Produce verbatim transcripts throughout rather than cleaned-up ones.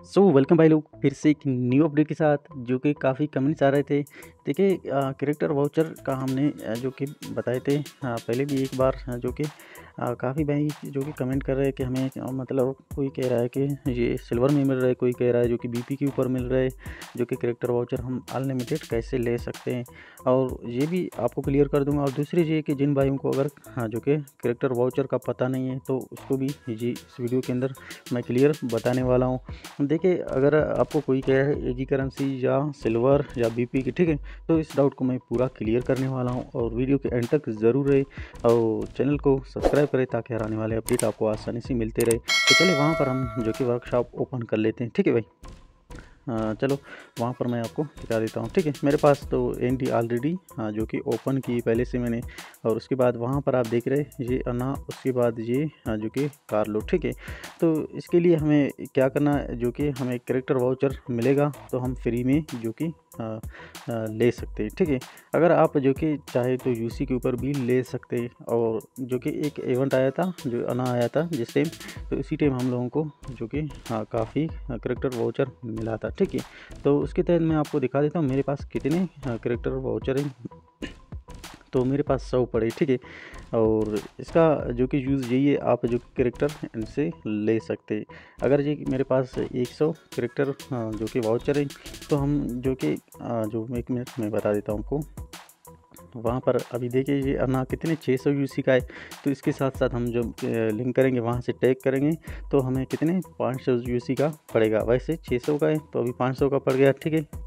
So welcome भाई लोग फिर से एक न्यू अपडेट के साथ जो कि काफ़ी कमेंट्स आ रहे थे। देखिए कैरेक्टर वाउचर का हमने अ, जो कि बताए थे अ, पहले भी एक बार अ, जो कि काफ़ी भाई जो कि कमेंट कर रहे हैं कि हमें अ, मतलब कोई कह रहा है कि ये सिल्वर में मिल रहा है, कोई कह रहा है जो कि बीपी के ऊपर मिल रहा है, जो कि कैरेक्टर वाउचर हम अनलिमिटेड कैसे ले सकते हैं, और ये भी आपको क्लियर कर दूंगा। और दूसरी ये कि जिन भाइयों को अगर हाँ जो कि कैरेक्टर वाउचर का पता नहीं है तो उसको भी ये इस वीडियो के अंदर मैं क्लियर बताने वाला हूँ। देखिए अगर आपको कोई कह रहा है एजी करेंसी या सिल्वर या बीपी की, ठीक है, तो इस डाउट को मैं पूरा क्लियर करने वाला हूं, और वीडियो के एंड तक ज़रूर रहे और चैनल को सब्सक्राइब करें ताकि हर आने वाले अपडेट आपको आसानी से मिलते रहे। तो चलिए वहां पर हम जो कि वर्कशॉप ओपन कर लेते हैं। ठीक है भाई, हाँ चलो वहाँ पर मैं आपको दिखा देता हूँ। ठीक है, मेरे पास तो एन डी ऑलरेडी हाँ जो कि ओपन की पहले से मैंने, और उसके बाद वहाँ पर आप देख रहे ये अना, उसके बाद ये हाँ जो कि कार लो। ठीक है, तो इसके लिए हमें क्या करना है, जो कि हमें कैरेक्टर वाउचर मिलेगा तो हम फ्री में जो कि आ, आ, ले सकते हैं। ठीक है, अगर आप जो कि चाहे तो यूसी के ऊपर भी ले सकते हैं, और जो कि एक इवेंट आया था जो अना आया था जिस टाइम, तो इसी टाइम हम लोगों को जो कि हाँ काफ़ी कैरेक्टर वाउचर मिला था। ठीक है, तो उसके तहत मैं आपको दिखा देता हूँ मेरे पास कितने कैरेक्टर वाउचर हैं। तो मेरे पास सौ पड़े। ठीक है, और इसका जो कि यूज़ यही है, आप जो कैरेक्टर इनसे ले सकते हैं। अगर ये मेरे पास एक सौ कैरेक्टर जो कि वाउचर है, तो हम जो कि जो एक मिनट में बता देता हूँ आपको, वहाँ पर अभी देखिए ये अन्ना कितने छः सौ यूसी का है, तो इसके साथ साथ हम जो लिंक करेंगे वहाँ से टैग करेंगे तो हमें कितने पाँच सौ यूसी का पड़ेगा। वैसे छः सौ का है तो अभी पाँच सौ का पड़ गया। ठीक है,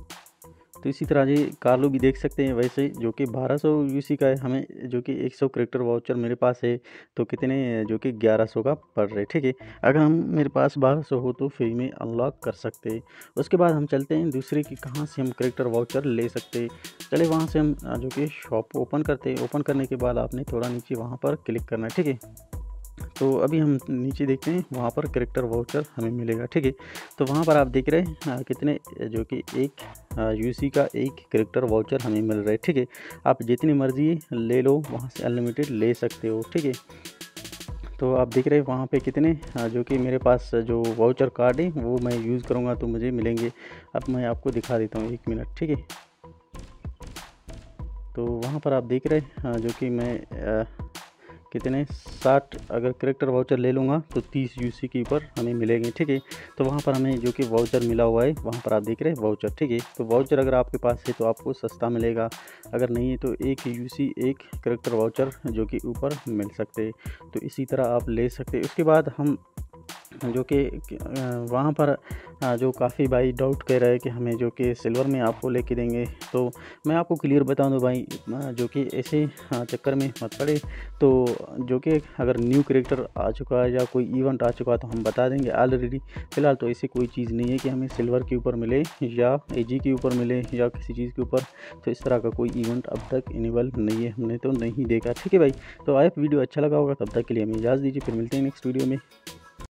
तो इसी तरह ये कार्लो भी देख सकते हैं, वैसे जो कि बारह सौ यूसी का है, हमें जो कि एक सौ कैरेक्टर वाउचर मेरे पास है तो कितने जो कि ग्यारह सौ का पड़ रहे। ठीक है, अगर हम मेरे पास बारह सौ हो तो फ्री में अनलॉक कर सकते हैं। उसके बाद हम चलते हैं दूसरे की, कहाँ से हम कैरेक्टर वाउचर ले सकते हैं। चले वहाँ से हम जो कि शॉप ओपन करते हैं। ओपन करने के बाद आपने थोड़ा नीचे वहाँ पर क्लिक करना है। ठीक है, तो अभी हम नीचे देखते हैं, वहाँ पर कैरेक्टर वाउचर हमें मिलेगा। ठीक है, तो वहाँ पर आप देख रहे हैं कितने जो कि एक यूसी का एक कैरेक्टर वाउचर हमें मिल रहा है। ठीक है, आप जितनी मर्जी ले लो, वहाँ से अनलिमिटेड ले सकते हो। ठीक है, तो आप देख रहे हैं वहाँ पे कितने जो कि मेरे पास जो वाउचर कार्ड है वो मैं यूज़ करूँगा तो मुझे मिलेंगे। अब मैं आपको दिखा देता हूँ, एक मिनट। ठीक है, तो वहाँ पर आप देख रहे हैं जो कि मैं आ, कितने साठ अगर कैरेक्टर वाउचर ले लूँगा तो तीस यूसी के ऊपर हमें मिलेंगे। ठीक है, तो वहाँ पर हमें जो कि वाउचर मिला हुआ है, वहाँ पर आप देख रहे हैं वाउचर। ठीक है, तो वाउचर अगर आपके पास है तो आपको सस्ता मिलेगा, अगर नहीं है तो एक यूसी एक कैरेक्टर वाउचर जो कि ऊपर मिल सकते हैं। तो इसी तरह आप ले सकते हैं। उसके बाद हम जो कि वहाँ पर जो काफ़ी भाई डाउट कह रहा है कि हमें जो कि सिल्वर में आपको लेके देंगे, तो मैं आपको क्लियर बता दूं भाई, जो कि ऐसे चक्कर में मत पड़े। तो जो कि अगर न्यू कैरेक्टर आ चुका है या कोई इवेंट आ चुका है तो हम बता देंगे ऑलरेडी। फ़िलहाल तो ऐसी कोई चीज़ नहीं है कि हमें सिल्वर के ऊपर मिले या एजी के ऊपर मिले या किसी चीज़ के ऊपर, तो इस तरह का कोई इवेंट अब तक इनेबल नहीं है, हमने तो नहीं देखा। ठीक है भाई, तो आई वीडियो अच्छा लगा होगा, तब तक के लिए हमें इजाज़त दीजिए, फिर मिलते हैं नेक्स्ट वीडियो में।